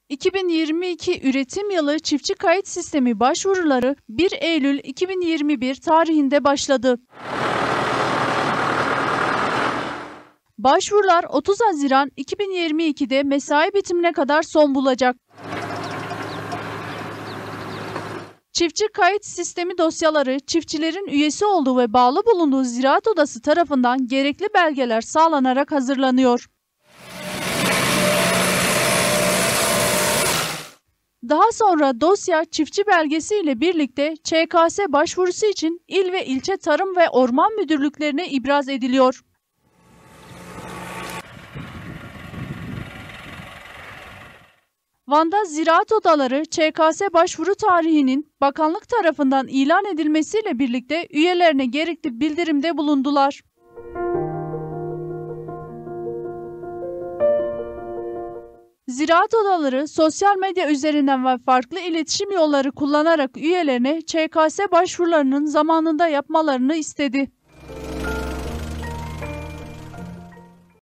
2022 üretim yılı çiftçi kayıt sistemi başvuruları 1 Eylül 2021 tarihinde başladı. Başvurular 30 Haziran 2022'de mesai bitimine kadar son bulacak. Çiftçi kayıt sistemi dosyaları çiftçilerin üyesi olduğu ve bağlı bulunduğu Ziraat Odası tarafından gerekli belgeler sağlanarak hazırlanıyor. Daha sonra dosya çiftçi belgesi ile birlikte ÇKS başvurusu için il ve ilçe tarım ve orman müdürlüklerine ibraz ediliyor. Van'da Ziraat Odaları ÇKS başvuru tarihinin bakanlık tarafından ilan edilmesiyle birlikte üyelerine gerekli bildirimde bulundular. Ziraat Odaları sosyal medya üzerinden ve farklı iletişim yolları kullanarak üyelerine ÇKS başvurularının zamanında yapmalarını istedi.